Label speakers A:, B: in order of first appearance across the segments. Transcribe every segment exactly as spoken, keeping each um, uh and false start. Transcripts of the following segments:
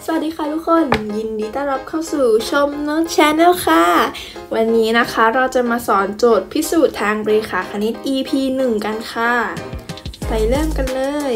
A: สวัสดีค่ะทุกคนยินดีต้อนรับเข้าสู่ชมโน้ต Channel ค่ะวันนี้นะคะเราจะมาสอนโจทย์พิสูจน์ทางเรขาคณิต อี พี หนึ่ง กันค่ะไปเริ่มกันเลย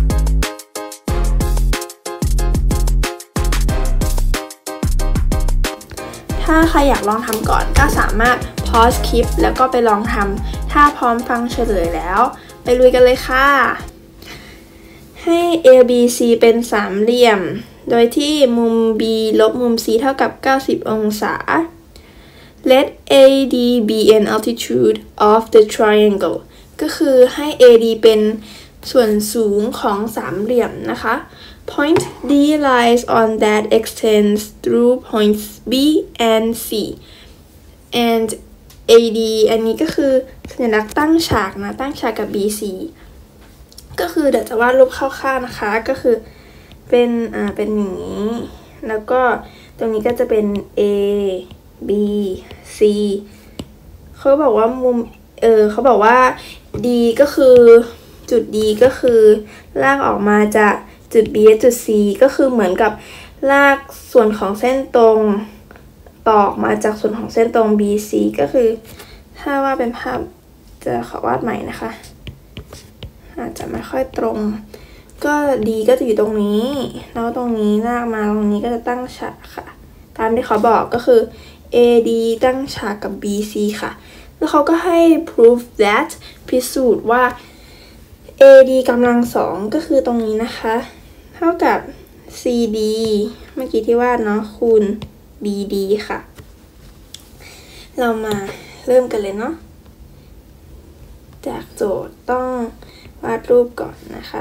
A: ถ้าใครอยากลองทำก่อนก็สามารถพอสคลิปแล้วก็ไปลองทำถ้าพร้อมฟังเฉลยแล้วไปลุยกันเลยค่ะให้ A B C เป็นสามเหลี่ยมโดยที่มุม B ลบมุม C เท่ากับเก้าสิบองศา Let A D be an altitude of the triangle ก็คือให้ A D เป็นส่วนสูงของสามเหลี่ยมนะคะ Point D lies on that extends through points B and C and A D อันนี้ก็คือสัญลักษณ์ตั้งฉากนะตั้งฉากกับ B C ก็คือเดี๋ยวจะวาดรูปคร่าวๆนะคะก็คือเป็นอ่าเป็นอย่างนี้แล้วก็ตรงนี้ก็จะเป็น A B C เขาบอกว่ามุมเออเขาบอกว่า D ก็คือจุด D ก็คือลากออกมาจากจุด B และจุด C ก็คือเหมือนกับลากส่วนของเส้นตรงต่อออกมาจากส่วนของเส้นตรง B C ก็คือถ้าว่าเป็นภาพจะขอวาดใหม่นะคะอาจจะไม่ค่อยตรงก็ดีก็จะอยู่ตรงนี้แล้วตรงนี้ลากมาตรงนี้ก็จะตั้งฉากค่ะตามที่เขาบอกก็คือ A D ตั้งฉากกับ B C ค่ะแล้วเขาก็ให้ prove that พิสูจน์ว่า A D กำลังสองก็คือตรงนี้นะคะเท่ากับ C D เมื่อกี้ที่วาดเนาะคูณ B D ค่ะเรามาเริ่มกันเลยเนาะจากโจทย์ต้องวาดรูปก่อนนะคะ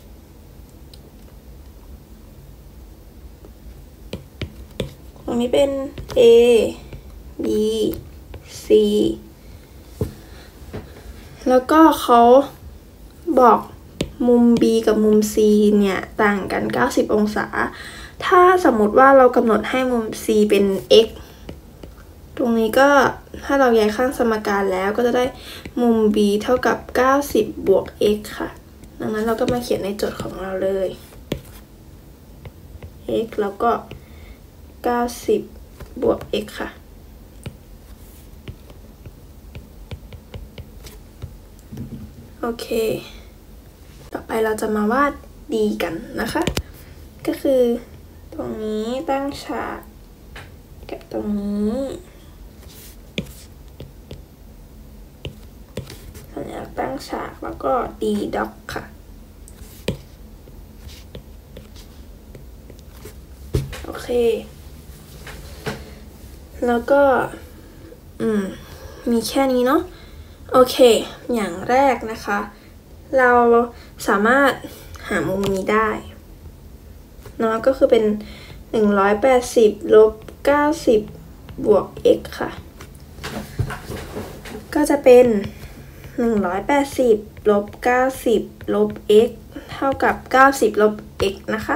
A: ตรงนี้เป็น A B C แล้วก็เขาบอกมุม B กับมุม C เนี่ยต่างกันเก้าสิบองศาถ้าสมมติว่าเรากำหนดให้มุม C เป็น x ตรงนี้ก็ถ้าเราย้ายข้างสมการแล้วก็จะได้มุม B เท่ากับเก้าสิบบวก x ค่ะดังนั้นเราก็มาเขียนในโจทย์ของเราเลย x แล้วก็เก้าสิบบวก x ค่ะโอเคต่อไปเราจะมาวาด D กันนะคะก็คือตรงนี้ตั้งฉากกับตรงนี้สัญลักษณ์ตั้งฉากแล้วก็ D dot ค่ะโอเคแล้วก็อืมมีแค่นี้เนาะโอเคอย่างแรกนะคะเราสามารถหามุมนี้ได้เนาะก็คือเป็นหนึ่งร้อยแปดสิบลบเก้าสิบบวก x ค่ะก็จะเป็นหนึ่งร้อยแปดสิบลบเก้าสิบลบ x เท่ากับเก้าสิบลบ x นะคะ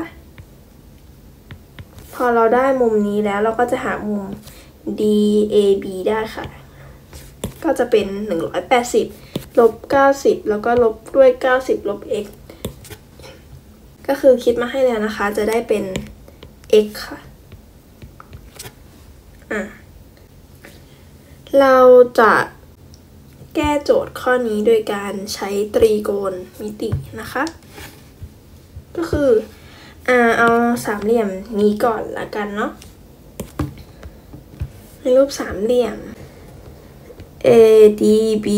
A: พอเราได้มุมนี้แล้วเราก็จะหามุม D A B ได้ค่ะก็จะเป็นหนึ่งร้อยแปดสิบลบเก้าสิบแล้วก็ลบด้วยเก้าสิบลบ x ก็คือคิดมาให้แล้วนะคะจะได้เป็น x ค่ะอ่ะเราจะแก้โจทย์ข้อนี้โดยการใช้ตรีโกณมิตินะคะก็คืออ่าเอาสามเหลี่ยมนี้ก่อนละกันเนาะในรูปสามเหลี่ยม A D B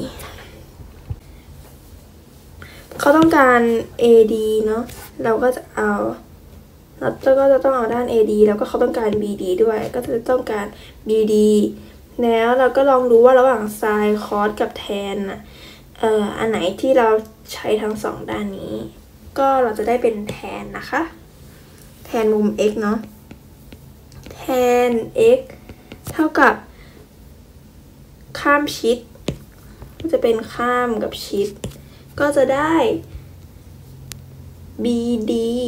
A: เขาต้องการ A D เนาะเราก็จะเอาแล้วก็จะต้องเอาด้าน A D แล้วก็เขาต้องการ B D ด้วยก็จะต้องการ B D แล้วเราก็ลองดูว่าระหว่างไซน์คอสกับแทนอ่ะเอ่ออันไหนที่เราใช้ทั้งสองด้านนี้ก็เราจะได้เป็นแทนนะคะแทนมุม x เนาะแทน x เท่ากับข้ามชิดก็จะเป็นข้ามกับชิดก็จะได้ B D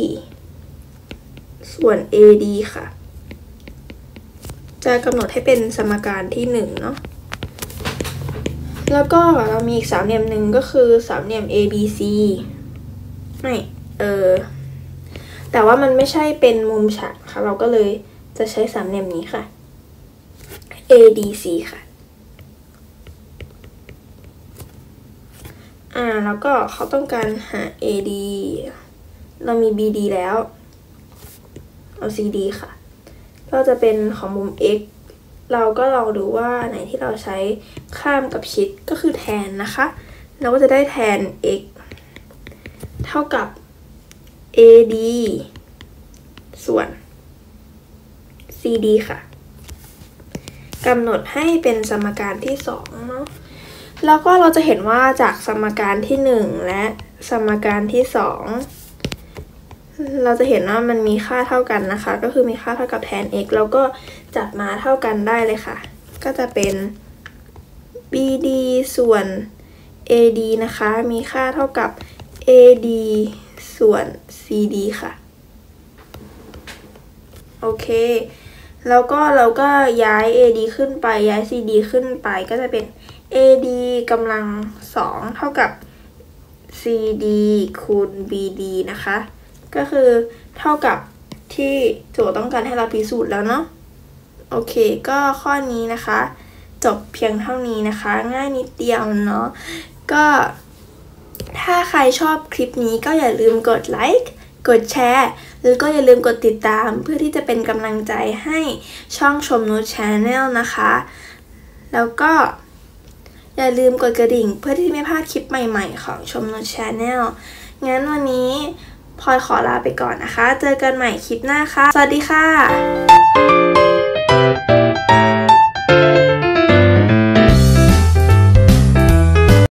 A: ส่วน A D ค่ะจะกำหนดให้เป็นสมการที่หนึ่งเนาะแล้วก็เรามีอีกสามเหลี่ยมหนึ่งก็คือสามเหลี่ยม A B C ไม่เออ แแต่ว่ามันไม่ใช่เป็นมุมฉากค่ะเราก็เลยจะใช้สามเหลี่ยมนี้ค่ะ เอ ดี ซี ค่ะอ่าแล้วก็เขาต้องการหา เอ ดี เรามี บี ดี แล้วเอา ซี ดี ค่ะก็จะเป็นของมุม x เราก็ลองดูว่าไหนที่เราใช้ข้ามกับชิดก็คือแทนนะคะเราก็จะได้แทน x เท่ากับ เอ ดี ส่วน ซี ดี ค่ะกำหนดให้เป็นสมการที่สองเนาะแล้วก็เราจะเห็นว่าจากสมการที่หนึ่งและสมการที่สองเราจะเห็นว่ามันมีค่าเท่ากันนะคะก็คือมีค่าเท่ากับแทน x แล้วก็จับมาเท่ากันได้เลยค่ะก็จะเป็น บี ดี ส่วน เอ ดี นะคะมีค่าเท่ากับ เอ ดี ส่วน ซี ดี ค่ะโอเคแล้วก็เราก็ย้าย เอ ดี ขึ้นไปย้าย ซี ดี ขึ้นไปก็จะเป็น เอ ดี กำลังสองเท่ากับ ซี ดี คูณ บี ดี นะคะก็คือเท่ากับที่โจทย์ต้องการให้เราพิสูจน์แล้วเนาะโอเคก็ข้อนี้นะคะจบเพียงเท่านี้นะคะง่ายนิดเดียวเนาะก็ถ้าใครชอบคลิปนี้ก็อย่าลืมกดไลค์กดแชร์แล้วก็อย่าลืมกดติดตามเพื่อที่จะเป็นกำลังใจให้ช่องชมนุช Channel นะคะแล้วก็อย่าลืมกดกระดิ่งเพื่อที่ไม่พลาดคลิปใหม่ๆของชมนุช Channel งั้นวันนี้พลอยขอลาไปก่อนนะคะเจอกันใหม่คลิปหน้าค่ะสวัสดีค่ะ